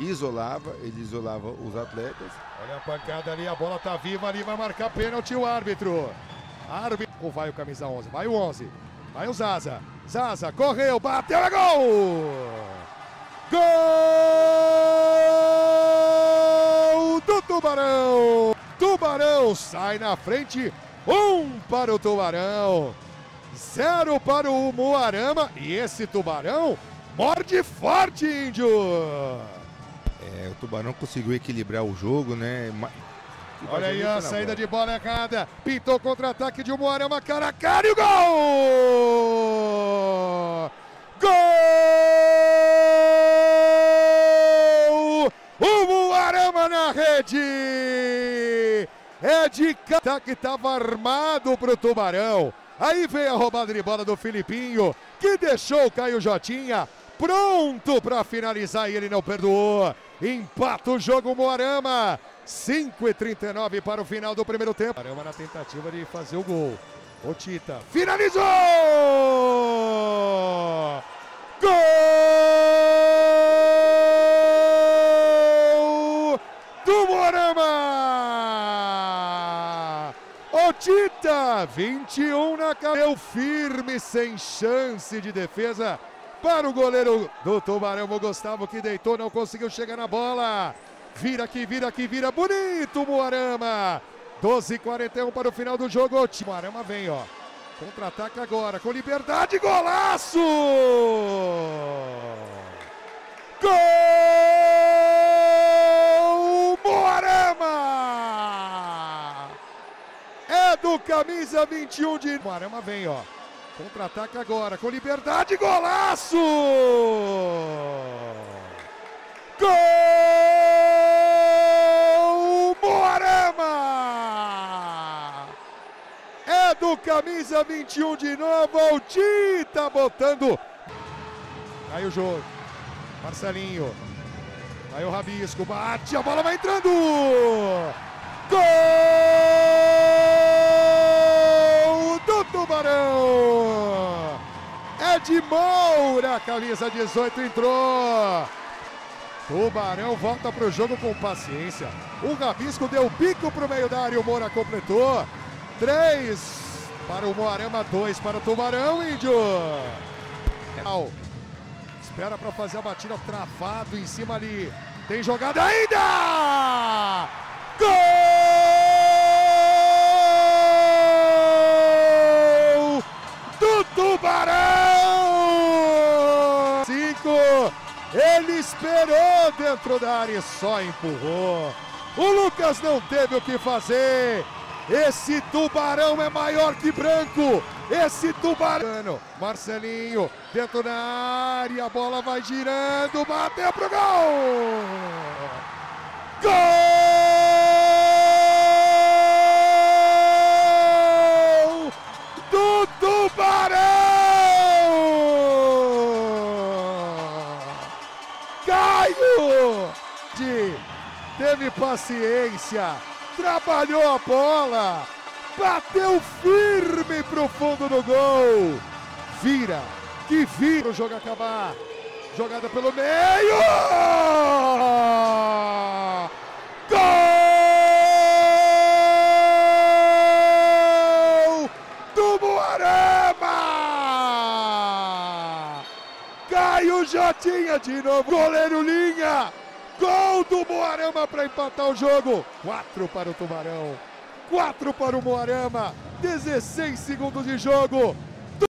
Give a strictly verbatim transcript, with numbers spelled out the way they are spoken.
isolava, ele isolava os atletas. Olha a pancada ali, a bola tá viva ali, vai marcar pênalti o árbitro. Árbitro, ou vai o camisa onze, vai o onze, vai o Zaza. Zaza, correu, bateu, é gol! Gol do Tubarão! Tubarão sai na frente, um para o Tubarão, zero para o Umuarama, e esse Tubarão morde forte, Índio! É, o Tubarão conseguiu equilibrar o jogo, né? Olha aí a saída de bola errada, pintou contra-ataque de Umuarama, cara a cara e o gol! Gol! Umuarama na rede! É de cara que estava armado para o Tubarão. Aí veio a roubada de bola do Filipinho, que deixou o Caio Jotinha pronto para finalizar e ele não perdoou. Empata o jogo Umuarama. cinco e trinta e nove para o final do primeiro tempo. Umuarama na tentativa de fazer o gol. O Tita finalizou! Gol do Umuarama! O Tita, vinte e um na cara, firme, sem chance de defesa para o goleiro do Tubarão, o Gustavo, que deitou, não conseguiu chegar na bola. Vira aqui, vira aqui, vira bonito, Umuarama. doze e quarenta e um para o final do jogo. O Umuarama vem, ó. Contra-ataca agora, com liberdade, golaço! Gol! Umuarama! É do camisa vinte e um de... Umuarama vem, ó. Contra-ataca agora, com liberdade, golaço! Gol! Umuarama! É do camisa vinte e um de novo, o Tita botando. Aí o jogo, Marcelinho, aí o Rabisco, bate, a bola vai entrando! Gol do Tubarão! É de Moura, camisa dezoito entrou. Tubarão volta para o jogo com paciência. O Rabisco deu bico para o meio da área, o Moura completou. três para o Umuarama, dois para o Tubarão, Índio. Espera para fazer a batida, travado em cima ali. Tem jogada ainda! Gol do Tubarão! Cinco. Ele esperou dentro da área e só empurrou. O Lucas não teve o que fazer. Esse Tubarão é maior que branco. Esse Tubarão. Marcelinho dentro da área. A bola vai girando. Bateu pro gol. Gol do Tubarão. Caio teve paciência, trabalhou a bola, bateu firme pro fundo do gol. Vira, que vira o jogo acabar. Jogada pelo meio. Gol do Umuarama. Caio Jotinha de novo, goleiro linha. Gol do Umuarama para empatar o jogo. quatro para o Tubarão, quatro para o Umuarama. dezesseis segundos de jogo.